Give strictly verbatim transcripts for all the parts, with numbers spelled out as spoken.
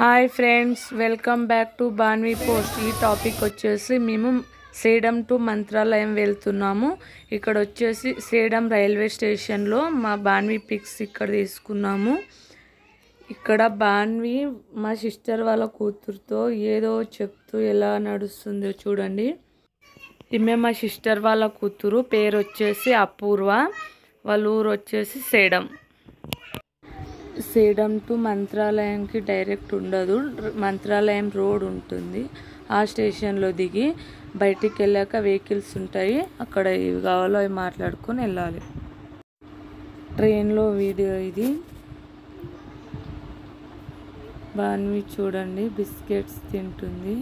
Hi friends, welcome back to Bhanvi post. ఈ topic వచ్చేసి మేము సేడం టు మంత్రాలయం వెళ్తున్నాము. ఇక్కడ వచ్చేసి సేడం రైల్వే స్టేషన్లో మా బాన్వి పిక్స్ ఇక్కడ తీసుకున్నాము. ఇక్కడ బాన్వి మా సిస్టర్ వాళ్ళ కూతురుతో ఏదో చెప్తూ ఎలా నడుస్తుందో చూడండి. ఈమె మా సిస్టర్ వాళ్ళ కూతురు, పేరు వచ్చేసి అపూర్వ, వాళ్ళ ఊరు వచ్చేసి సేడం. సేడం టు మంత్రాలయంకి డైరెక్ట్ ఉండదు, మంత్రాలయం రోడ్ ఉంటుంది. ఆ స్టేషన్లో దిగి బయటికి వెళ్ళాక వెహికల్స్ ఉంటాయి, అక్కడ ఏవి కావాలో అవి మాట్లాడుకొని వెళ్ళాలి. ట్రైన్లో వీడియో ఇది. బాన్వి చూడండి బిస్కెట్స్ తింటుంది.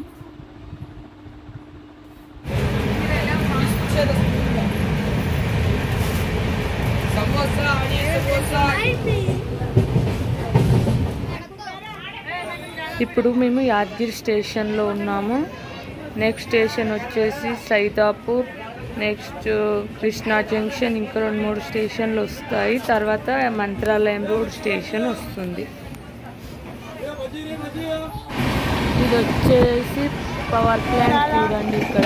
ఇప్పుడు మేము యాదగిరి స్టేషన్లో ఉన్నాము. నెక్స్ట్ స్టేషన్ వచ్చేసి సైదాపూర్, నెక్స్ట్ కృష్ణా జంక్షన్, ఇంకా రెండు మూడు స్టేషన్లు వస్తాయి. తర్వాత మంత్రాలయం రోడ్ స్టేషన్ వస్తుంది. ఇది వచ్చేసి పవర్ ప్లాంట్ చూడండి. ఇక్కడ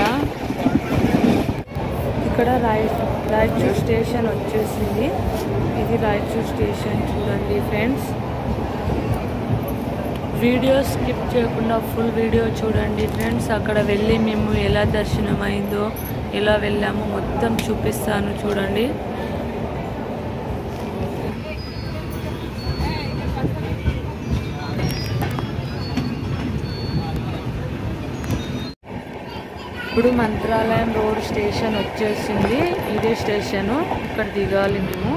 ఇక్కడ రాయ్ రాయచూర్ స్టేషన్ వచ్చేసింది. ఇది రాయచూర్ స్టేషన్ చూడండి ఫ్రెండ్స్. వీడియో స్కిప్ చేయకుండా ఫుల్ వీడియో చూడండి ఫ్రెండ్స్. అక్కడ వెళ్ళి మేము ఎలా దర్శనం అయిందో, ఎలా వెళ్ళామో మొత్తం చూపిస్తాను చూడండి. ఇప్పుడు మంత్రాలయం రోడ్ స్టేషన్ వచ్చేసింది. ఇదే స్టేషను, ఇక్కడ దిగాలి మేము.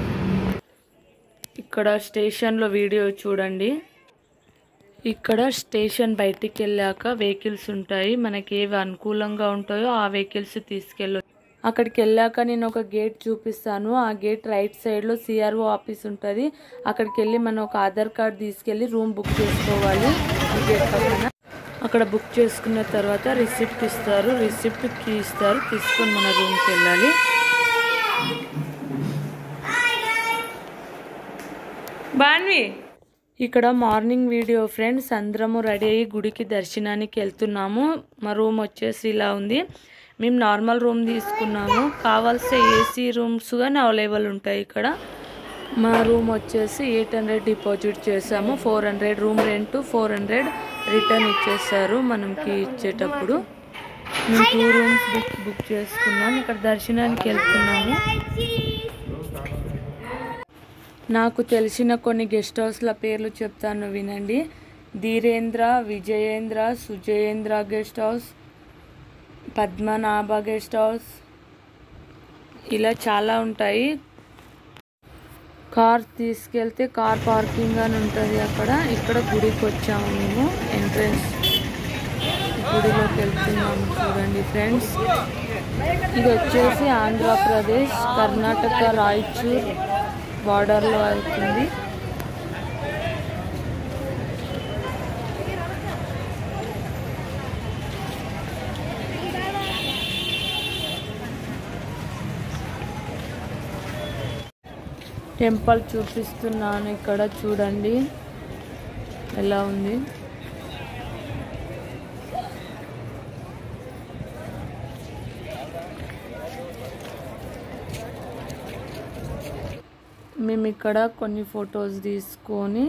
ఇక్కడ స్టేషన్లో వీడియో చూడండి. ఇక్కడ స్టేషన్ బయటికి వెళ్ళాక వెహికల్స్ ఉంటాయి, మనకి ఏవి అనుకూలంగా ఉంటాయో ఆ వెహికల్స్ తీసుకెళ్ళ. అక్కడికి వెళ్ళాక నేను ఒక గేట్ చూపిస్తాను. ఆ గేట్ రైట్ సైడ్లో సిఆర్ఓ ఆఫీస్ ఉంటుంది. అక్కడికి వెళ్ళి మనం ఒక ఆధార్ కార్డ్ తీసుకెళ్ళి రూమ్ బుక్ చేసుకోవాలి. ఈ గేట్ పక్కన అక్కడ బుక్ చేసుకున్న తర్వాత రిసిప్ట్ ఇస్తారు, రిసిప్ట్ కీ ఇస్తారు, తీసుకొని మన రూమ్కి వెళ్ళాలి. బాన్వి ఇక్కడ మార్నింగ్ వీడియో ఫ్రెండ్స్. అందరము రెడీ అయ్యి గుడికి దర్శనానికి వెళ్తున్నాము. మా రూమ్ వచ్చేసి ఇలా ఉంది. మేము నార్మల్ రూమ్ తీసుకున్నాము, కావాల్సే ఏసీ రూమ్స్ కానీ అవైలబుల్ ఉంటాయి ఇక్కడ. మా రూమ్ వచ్చేసి ఎయిట్ హండ్రెడ్ డిపాజిట్ చేసాము. Four hundred room rent, four hundred return ఇచ్చేసారు మనకి ఇచ్చేటప్పుడు. మేము టూ రూమ్స్ బుక్ బుక్ చేసుకున్నాము. ఇక్కడ దర్శనానికి వెళ్తున్నాము. నాకు తెలిసిన కొన్ని గెస్ట్ హౌస్ల పేర్లు చెప్తాను వినండి. Dhirendra, Vijayendra, Sujayendra guest house, Padmanabha guest house, ఇలా చాలా ఉంటాయి. కార్ తీసుకెళ్తే కార్ పార్కింగ్ అని ఉంటుంది అక్కడ. ఇక్కడ గుడికి వచ్చాము మేము, ఎంట్రన్స్ గుడిలోకి వెళ్తున్నాము చూడండి ఫ్రెండ్స్. ఇది వచ్చేసి ఆంధ్రప్రదేశ్ కర్ణాటక రాయచూర్ బార్డర్లో అవుతుంది. టెంపుల్ చూపిస్తున్నాను ఇక్కడ చూడండి ఎలా ఉంది. మేము ఇక్కడ కొన్ని ఫొటోస్ తీసుకొని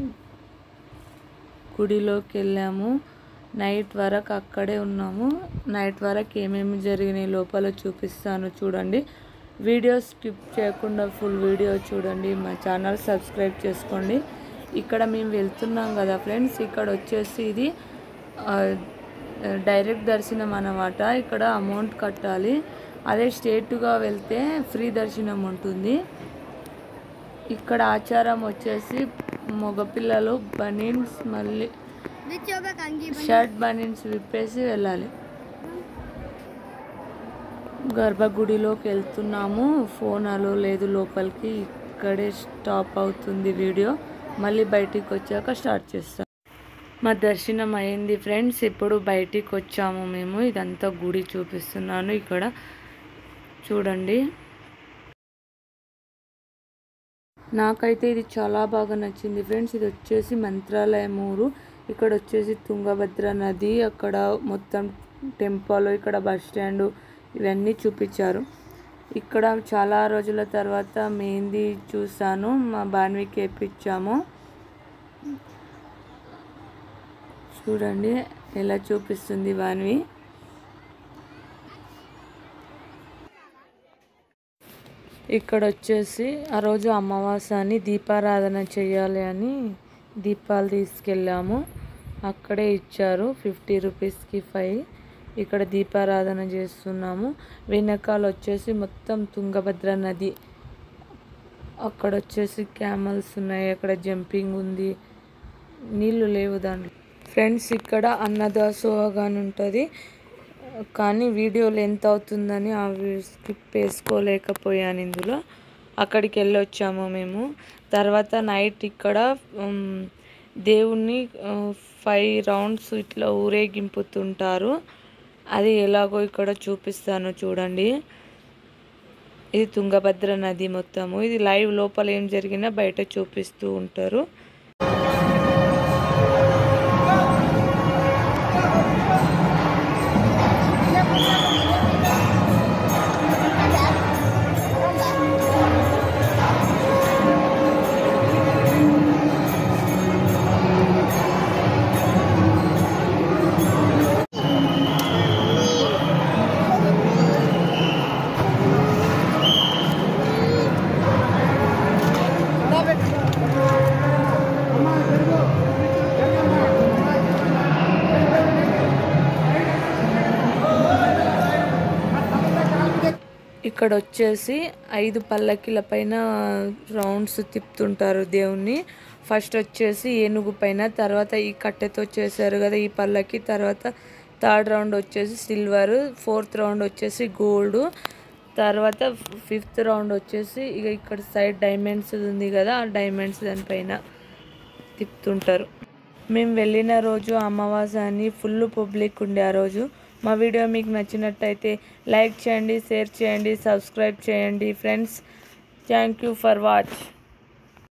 గుడిలోకి వెళ్ళాము. నైట్ వరకు అక్కడే ఉన్నాము. నైట్ వరకు ఏమేమి జరిగినాయి లోపల చూపిస్తాను చూడండి. వీడియో స్కిప్ చేయకుండా ఫుల్ వీడియో చూడండి. మా ఛానల్ సబ్స్క్రైబ్ చేసుకోండి. ఇక్కడ మేము వెళ్తున్నాం కదా ఫ్రెండ్స్, ఇక్కడ వచ్చేసి ఇది డైరెక్ట్ దర్శనం అన్నమాట. ఇక్కడ అమౌంట్ కట్టాలి. అదే స్ట్రేట్గా వెళ్తే ఫ్రీ దర్శనం ఉంటుంది. ఇక్కడ ఆచారం వచ్చేసి మగపిల్లలు బనీన్స్ మళ్ళీ షర్ట్ బనీన్స్ విప్పేసి వెళ్ళాలి. గర్భగుడిలోకి వెళ్తున్నాము. ఫోన్ అలో లేదు లోపలికి, ఇక్కడే స్టాప్ అవుతుంది వీడియో. మళ్ళీ బయటికి వచ్చాక స్టార్ట్ చేస్తాం. మా దర్శనం అయింది ఫ్రెండ్స్. ఇప్పుడు బయటికి వచ్చాము మేము. ఇదంతా గుడి చూపిస్తున్నాను ఇక్కడ చూడండి. నాకైతే ఇది చాలా బాగా నచ్చింది ఫ్రెండ్స్. ఇది వచ్చేసి మంత్రాలయం ఊరు. ఇక్కడ వచ్చేసి తుంగభద్ర నది, అక్కడ మొత్తం టెంపుల్, ఇక్కడ బస్ స్టాండ్ ఇవన్నీ చూపించారు. ఇక్కడ చాలా రోజుల తర్వాత మెహందీ చూసాను, మా బాన్వికి వేయించాము. చూడండి ఎలా చూపిస్తుంది బాన్వి. ఇక్కడ వచ్చేసి ఆ రోజు అమావాస్య అని దీపారాధన చేయాలి అని దీపాలు తీసుకెళ్ళాము. అక్కడే ఇచ్చారు ఫిఫ్టీ రూపీస్కి ఫైవ్. ఇక్కడ దీపారాధన చేస్తున్నాము. వెనకాల వచ్చేసి మొత్తం తుంగభద్ర నది, అక్కడ వచ్చేసి క్యామల్స్ ఉన్నాయి, అక్కడ జంపింగ్ ఉంది, నీళ్ళు లేవు దాంట్లో. ఫ్రెండ్స్ ఇక్కడ అన్నదాసోహగాని ఉంటుంది, కానీ వీడియో లెంత్ అవుతుందని ఆ స్కిప్ వేసుకోలేకపోయాను ఇందులో. అక్కడికి వెళ్ళి వచ్చాము మేము. తర్వాత నైట్ ఇక్కడ దేవుణ్ణి ఫైవ్ రౌండ్స్ ఇట్లా ఊరేగింపుతుంటారు. అది ఎలాగో ఇక్కడ చూపిస్తాను చూడండి. ఇది తుంగభద్ర నది మొత్తము. ఇది లైవ్ లోపల ఏం జరిగినా బయట చూపిస్తూ ఉంటారు. ఇక్కడ వచ్చేసి ఐదు పల్లకిల పైన రౌండ్స్ తిప్పుతుంటారు దేవుణ్ణి. ఫస్ట్ వచ్చేసి ఏనుగు పైన, తర్వాత ఈ కట్టెతో చేశారు కదా ఈ పల్లకి, తర్వాత థర్డ్ రౌండ్ వచ్చేసి సిల్వర్, ఫోర్త్ రౌండ్ వచ్చేసి గోల్డ్, తర్వాత ఫిఫ్త్ రౌండ్ వచ్చేసి ఇక ఇక్కడ సైడ్ డైమండ్స్ ఉంది కదా ఆ డైమండ్స్ దానిపైన తిప్పుతుంటారు. మేము వెళ్ళిన రోజు అమావాస్య అని ఫుల్ పబ్లిక్ ఉండే ఆ రోజు. మా వీడియో మీకు నచ్చినట్టయితే లైక్ చేయండి, షేర్ చేయండి, సబ్స్క్రైబ్ చేయండి friends. Thank you for watch.